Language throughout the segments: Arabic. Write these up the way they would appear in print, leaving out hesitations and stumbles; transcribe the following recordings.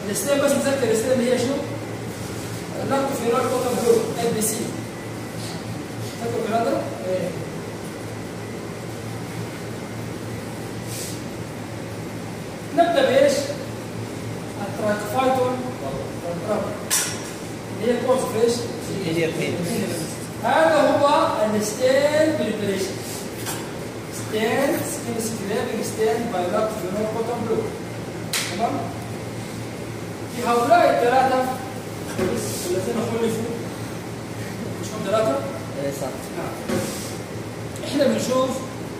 الستين بس نذكر الستين اللي هي شنو؟ لاكتوفيرال كوتن بلو LBC. فاكروا الكلام ده؟ نبدا بايش؟ الترايكوفايتون اللي هي كورس ايش؟ هذا هو الستين بريبريشن. ستين سكين سكريبنج ستين باي لاكتوفيرال كوتن بلو. تمام؟ في هؤلاء الثلاثه الذين خلفوا مش هم ثلاثه؟ ايه صح. احنا بنشوف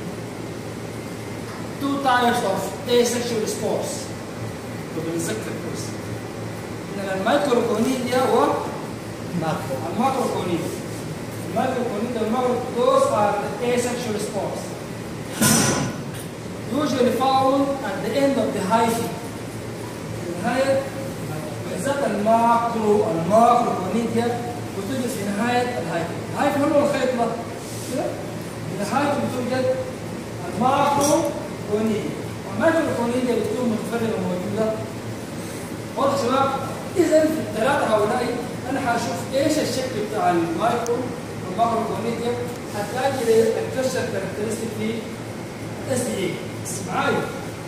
two types of asexual spores. وبنتذكر كويس ان المايكروكونيديا والماكروكونيديا. المايكروكونيديا والماكرو those are the asexual spores usually found at the end of the hyphae. في نهاية بالذات الماكروكونيديا بتوجد في نهاية الهايفي. الهايفي هو الخيط ده كده. في نهايته بتوجد الماكروكونيديا. والماكروكونيديا بتكون متفرغة موجودة. واضح يا شباب؟ إذا في الثلاثة هؤلاء أنا هشوف إيش الشكل بتاع والماكروكونيديا هتلاقي الكشر كاركترستيك في SDA. معايا؟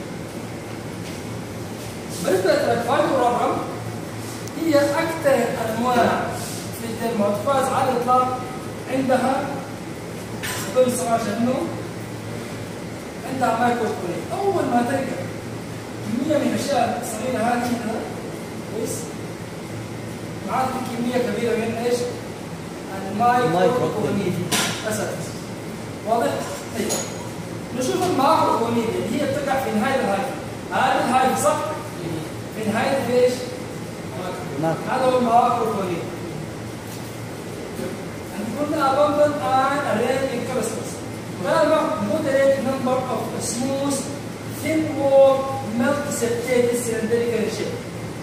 بالنسبة للتراكفايتو الرابعة هي أكثر أنواع في الدرماتوفاز على الإطلاق عندها كل صراحة إنه عندها مايكروكونيديا. أول ما تلقى كمية من الأشياء الصغيرة هذه كده كويس معاك كمية كبيرة من إيش؟ المايكروكونيديا أساسا. واضح؟ طيب نشوف الماكروكونيديا اللي هي بتقع في نهاية الهايفي. هذه الهايفي صح؟ في نهاية ايش؟ هذا هو الماكروكونيديا. قلنا abundant and arranged in clusters. Moderate number of smooth, thin wall, multi-septated cylindrical shape.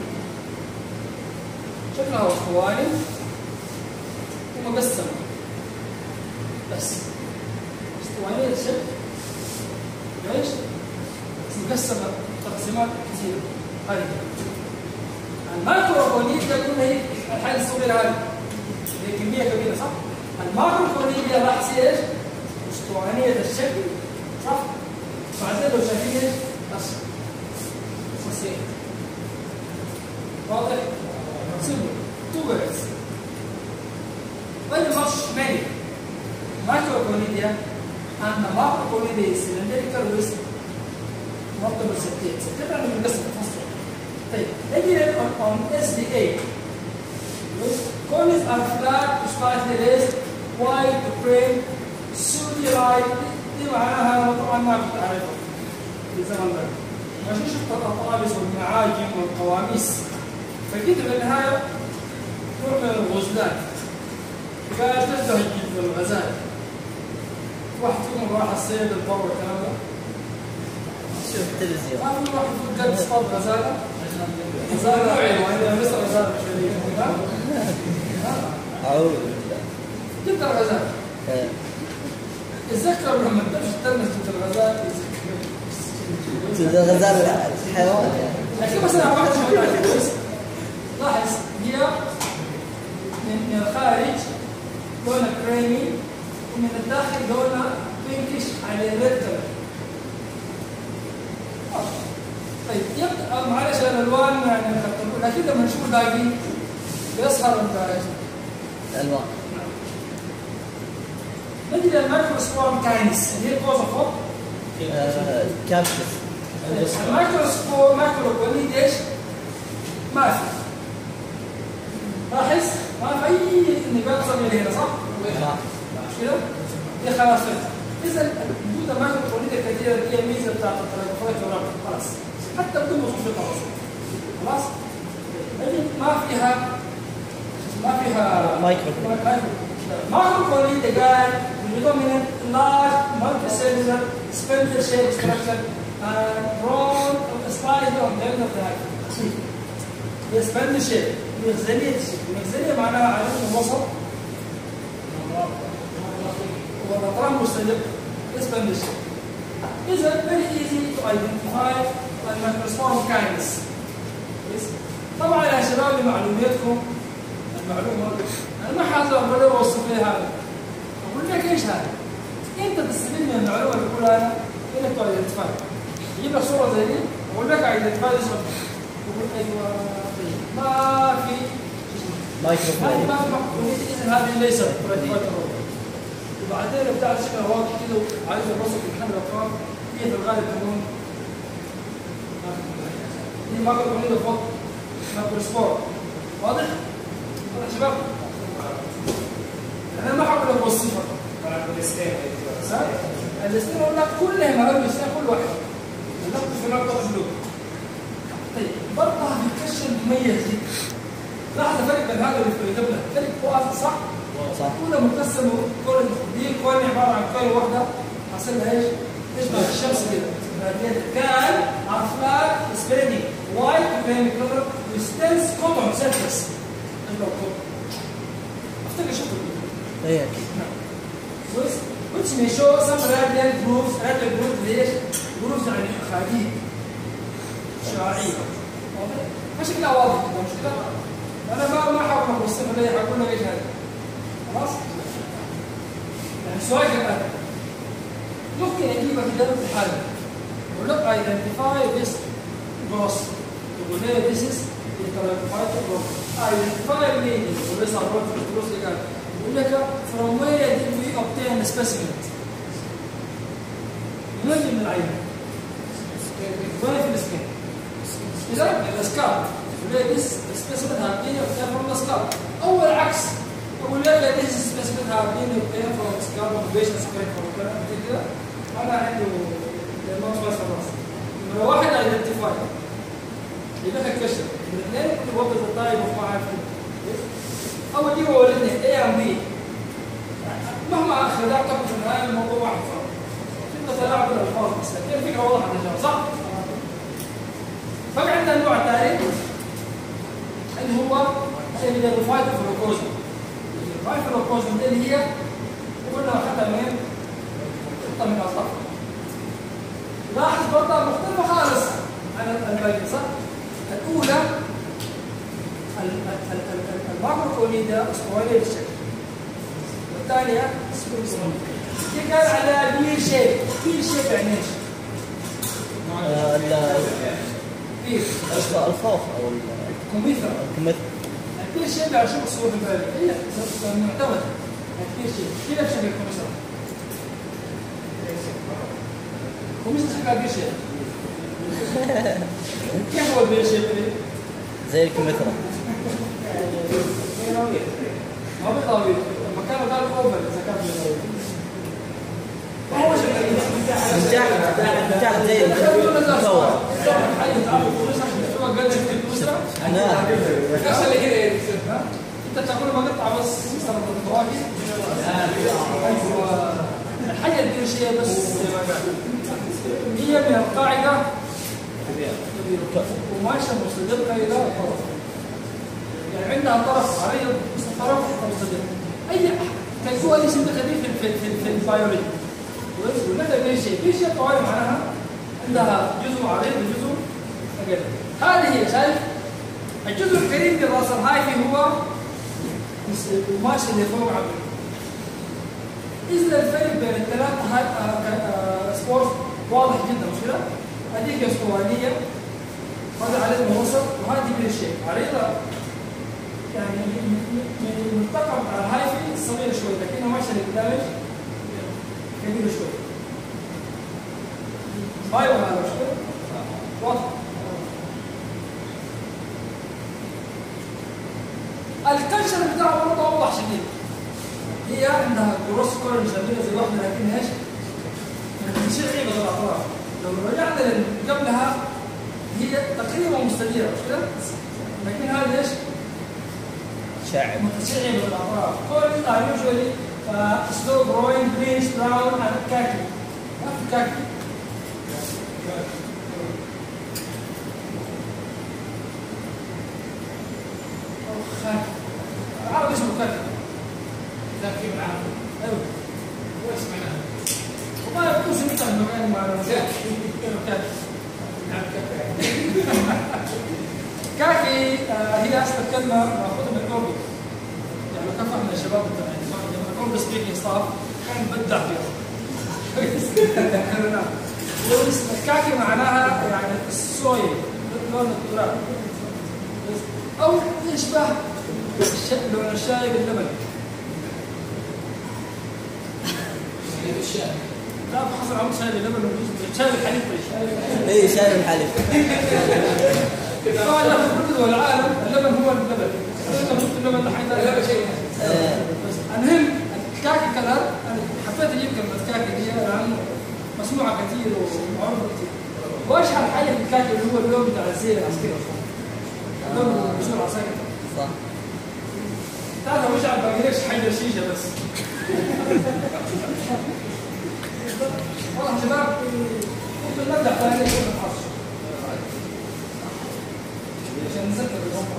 شكلها هو اسطواني ومقسمة بس اسطوانية الشكل ايش؟ مقسمة تقسيمات كثيرة. هذه الماكروكونيديا قلنا هي الحاجة الصغيرة هذه هي كمية كبيرة صح؟ الماكروكونيديا راح تصير ايش؟ اسطوانية الشكل صح؟ بعدين لو شايفين ايش؟ أصل بسيط واضح؟ simple two words. Very much many microconidia and the macroconidia is cylindrical with multiple septates. Septate أنا بنقسم تفصيل. طيب نجي on SDA. Cones are flat, slightly raised, wide frame, pseudo-light. دي معناها طبعا ما كنت أعرفها في الزمن ده. عشان شفت الأطابس والمعاجم والقواميس. فجيت في النهاية نوع من الغزلان قال تشبه الجلد والغزال. واحد فيهم راح الصيد البر والكلام ده شوف التلفزيون ما في واحد يقول قد اصطاد غزالة غزالة وإذا مصر غزالة شريفة أعوذ بالله جبت الغزالة اتذكر لما تمشي تلمس جبت الغزالة جبت الغزال الحيوان لكن بس أنا واحد شوي كويس لاحظ هي من الخارج لونها كريمي ومن الداخل لونها بينكش على ريد كلر. طيب يبقى معلش الالوان يعني لكن لما نشوف الباقي بيظهر الالوان. نجي للمايكروسبور كاينس اللي هي كوزا فوق كابسس. المايكروسبور مايكروكونيديا ايش؟ ما في. لاحظ ما في اي نبات صغير هنا صح؟ مش كده؟ دي خلاص اذا وجود المايكروكونيديا كثيره دي الميزه بتاعت التراكفايت والرابط خلاص حتى بدون وصول في التواصل خلاص؟ ما فيها مايكروكونيديا قال predominant large multicellular spindle shaped structure and drawn slightly on the end of the hyphae. هي spindle shape مغزلية الشكل. مغزلية معناها على الوسط والأطراف مستدقة. spindle shape. إذا very easy to identify by microscopic kinds. عشان لمعلوماتكم المعلومه انا ما حاضر ولا اوصف لي هذا اقول لك ايش هذا؟ انت تستفيد من المعلومه اللي بقولها انا انك تايدنتيفاي يجيب لك صوره زي دي اقول لك ايدنتيفاي اسمك تقول ايوه ما في مايكروفون ما في مقبوليه اذا هذه ليست وبعدين بتاع شكل واضح كده وعايز الرصد الحمل الافكار هي في الغالب تكون دي ما بقول لك فوق مايكروسكوب واضح؟ واضح شباب؟ انا ما حقول لك وصفها الاثنين اقول لك كلها مهام الاثنين كل واحد النقطه في نقطه اسلوب طيب برضه هتكشف مميز دي لاحظ فرق بين هذا اللي قبله فرق واضح صح؟ صح كلها مقسمه كل دي كون عباره عن كون واحده حصل لها ايش؟ تشبه الشمس كده كان افلاك سبريدنج وايت فريم كلر وستنس كوتون سيرفيس افتكر شفته ايه اكيد which may show some radial grooves ليش؟ grooves يعني خاديد شعاعية واضح؟ شكلها واضح كده مش كده؟ أنا ما حاول أوصفها ليه حقول لك إيش هذا خلاص؟ يعني سؤال كمان ممكن أجيبها كده في حالة أقول لك identify this gross تقول لي this is identified gross identify meaning وليس عبارة gross اللي قال يقول لك from where did we obtain the specimen؟ نجي من العين وين في السكين؟ إذا السكاب يقول لك this specimen have been obtained from the scalp أو العكس يقول لك this specimen have been obtained from the scalp of patient skin كده أنا عنده الموت بس خلاص نمرة واحد identify يبقى لك كشف الاثنين كل وقت الطايب وما عارف أول دي هو الاثنين A and B مهما خدعتك في النهاية الموضوع واحد فقط انت تلاعب بالألفاظ بس لكن الفكرة واضحة يا صح؟ بقى عندنا النوع الثاني اللي هو الفايت فلوكوزم الفايت فلوكوزم دي اللي هي قلنا أخذها من نقطة من الأطراف لاحظ برضه مختلفة خالص عن الباقي صح؟ الأولى الماكروكونيدا اسطوانية بالشكل والثانية دي كان على بير شيب بير شيب يعني ايش؟ بير الخوف او الكمثرى البير شيب على شو الصورة في بالك هي معتمدة البير شيب كيف شكل الكمثرى؟ الكمثرى شكلها بير شيب كيف هو البير شيب؟ زي الكمثرى ما بيطاوي المكان ده الاوفر اذا كان بيطاوي هو شكل نجاح زي الكمثرى انت تاكل مقطع بس سلطه الفواكه الحاجه اللي تدير شيء بس هي من القاعده وماشيه مستدقه الى الطرف يعني عندها طرف عريض طرف مستدق اي كالقوه اللي سميتها دي في البيولوجي والمثل في شيء طوال معناها عندها جزء عريض وجزء اقل هذه هي شايف الجزء القريب من راس الهايفي هو القماش اللي فوق عقله اذا الفرق بين الثلاث سبورت واضح جدا مش كده؟ هذيك اسطوانيه هذا عليه الموصل وهذه بين الشيء عريضه يعني المنطقه بتاع الهايفي صغيره شوي لكنها ماشيه لقدام كبيره شوي بايو هذا مش كده؟ واضح الكلشر بتاعه برضه اوضح شديد هي عندها كروس كورن شبيهه زي واحده لكن ايش؟ بتصير عيبه بالاطراف لو رجعنا قبلها هي تقريبا مستديره مش كده؟ لكن هذا ايش؟ شاعر متشعب بالاطراف كل usually slow growing greenish brown and khaki ما في khaki أو خاكي العربي اسمه khaki khaki بالعربي ايوه هو اسمه وما يكون سميتها المكان مع كاكي هي هي اصل الكلمه ماخوذه من الاردن. يعني كان فهم الشباب لما الاردن سبيكينج ستاف كان بدع فيها. واسم الكاكي معناها يعني السويل لون التراب او يشبه لون الشاي باللبن. لا بحصل عمود شاي باللبن شاي بالحليب. اي شاي بالحليب. طبعا لا في كل العالم اللبن هو اللبن. اللبن دحين لا شيء. بس المهم الكاكي كلر انا حبيت اجيب كلمه كاكي دي لانه مسموعه كثير ومعروفه كثير. واشهر حاجه في الكاكي اللي هو اللون بتاع الزي العسكري. اللون بيصير عساكر. صح. تعرف مش عارف باقي ليش حاجه شيشه بس. والله شباب ممكن نبدا ثاني يوم الحصر. عشان نذكر اليوم.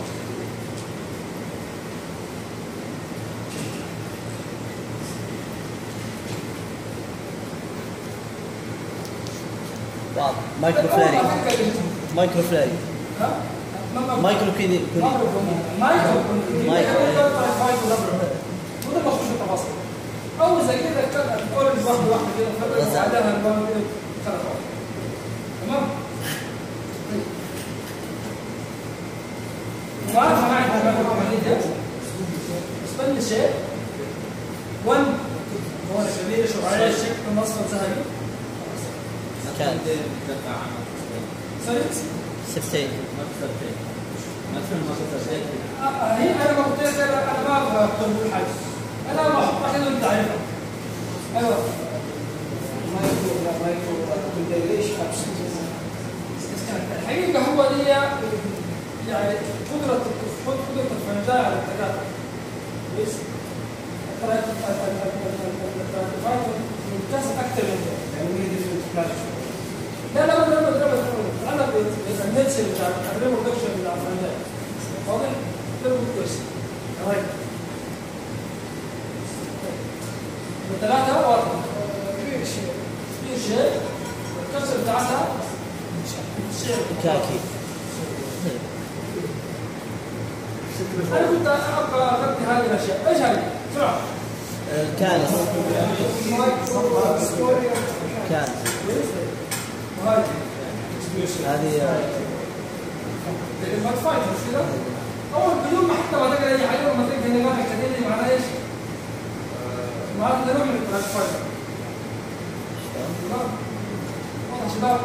واضح. مايكرو فلاري. مايكرو فلاري. مايكرو كذي. مايكرو وده مخصوص التفاصيل. أو زي كده كل واحدة كده بعدها البان كده خلاص. تمام؟ وعارف أنا عندي كمان بالنسبة للشيء 1 هو الكبير شرعية الشيء النصف الذهبي. كان. سوري؟ سبتين. هي أنا ما قلت لك أنا ما أقول حاجة. أنا ما أحط أحد من تعريفه. أيوة. الحقيقة هو دي يعني قدرة الفنجان على التكاثر. بس ممتاز أكثر من ده. لا أنا بالنسبة بتاع الريبرودكشن بتاع الفنجان. واضح؟ ده كويس. طيب. ثلاثة واضح. في شيء الكسر بتاعتها كاكي. أنا كنت أبغى أغطي هذه الأشياء. إيش هذه؟ بسرعة. كانس. كانس. هذه ما تفايت مش كده؟ أول بدون ما حتى ما تقدر أي حاجة ما تقدر هنا ما تقدر معناه إيش؟ معناه ده نوع من الترانسفايت. تمام؟ والله شباب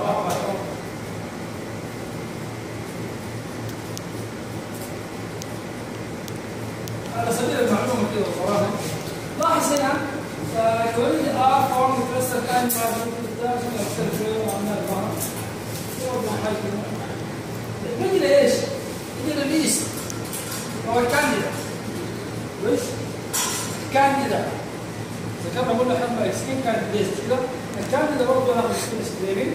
على سبيل المعلومة كده صراحة لاحظ هنا كوني فورم كريستال كان مع الدكتور يختلف شوية وعملنا الظاهر يوضح حاجة نجي لإيش؟ نجي لليست هو الكانديدا وإيش؟ الكانديدا إذا كنا قلنا حبة سكين كانديدا كده الكانديدا برضه ناخد سكين سكريبنج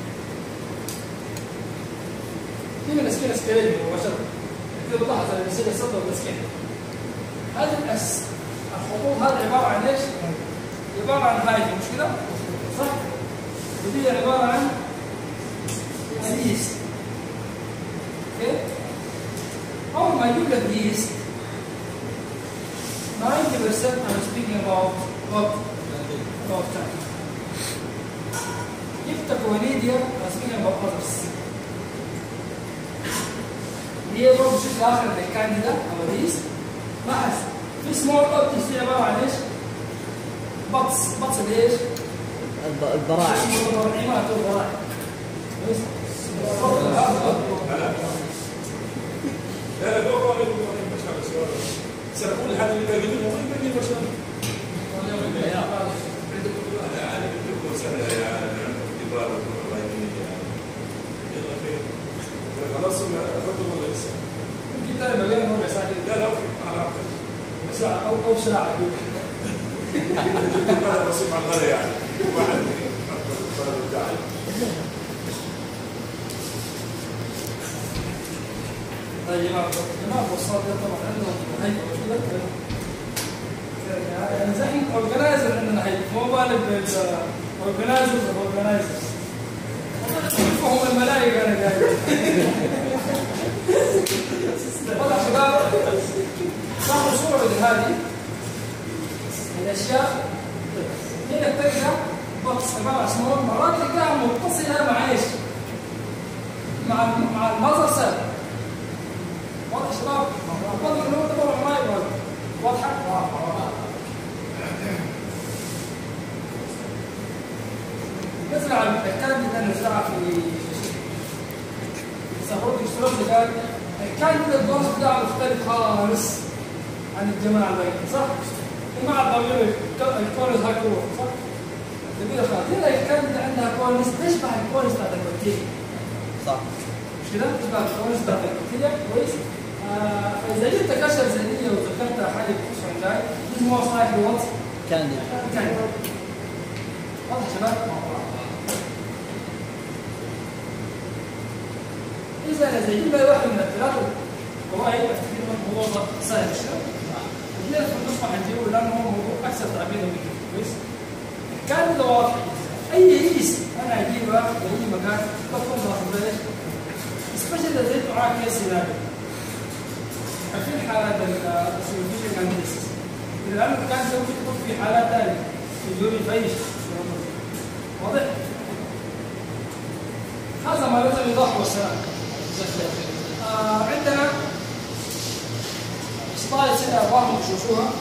دي من السكين سكريبنج مباشرة كده بلاحظ على المسيرة الصدر والسكين هذه الخطوط هذه عبارة عن ايش؟ عبارة عن هايدي مش كده؟ صح؟ ودي عبارة عن اليست. اوكي؟ أول ما يجيب لك يست 90% I'm speaking about what? About time. If the Coenidia I'm speaking about others. هي برضه بشكل آخر للكانديدا أو اليست لاحظ في سمول اوبتكس دي عباره عن ايش؟ بطس ايش؟ البراعم. البراعم والبراعم. لا لا هو سنقول هذا اللي باقي منه وين باقي البشر؟ خلاص أفضل ولا لسه؟ يمكن تاني مليان ربع ساعة لا لا أو ساعة هذا بسيط على الغداء يعني واحد طيب يا جماعة الوساط طبعا عندهم هيئة مشكلة يعني زي اورجنايزر عندنا هيئة مو بالك بالاورجنايزرز هم الملائكة أنا قاعد اشياء هنا تلقى بوكس عباره عن سمول مرات تلقاها متصله مع ايش؟ مع المذر سيل. واضح يا شباب؟ واضح انه طبعا ما يبغى واضحه؟ نزرع الكانديدا نزرعها في صاروخ الاشتراك قال الكانديدا الدوز بتاعه مختلف خالص عن الجماعه الباقيين صح؟ ومع الطبيعي الكونز هاي كلها صح؟ كبيره خالص هنا الكانديدا عندها كونز تشبه الكونز بتاعت البكتيريا صح مش كده؟ تشبه الكونز بتاعت البكتيريا كويس؟ فاذا جبت كشف ذهنيه وذكرت حاجه بتخش عن جاي اسمه صاحب الواتس كانديدا واضح يا شباب؟ إذا جبنا واحد من الثلاثة قواعد أفتكر إنه الموضوع سهل شوية. اثنين في النص حنجيبه لأنه هو موضوع أكثر تعبيرا منه كويس؟ كان ده واضح أي اسم أنا أجيبه في أي مكان بكون باخذ إيش؟ سبيشال إذا جيت معاه كيس سيناريو. في حالات السيولوجيكال أناليسيس. لأنه كان ممكن تكون في حالات ثانية تجوري في أي شيء. واضح؟ هذا ما لازم يضاف والسلام. عندنا سلايد 6 أرقام تشوفوها.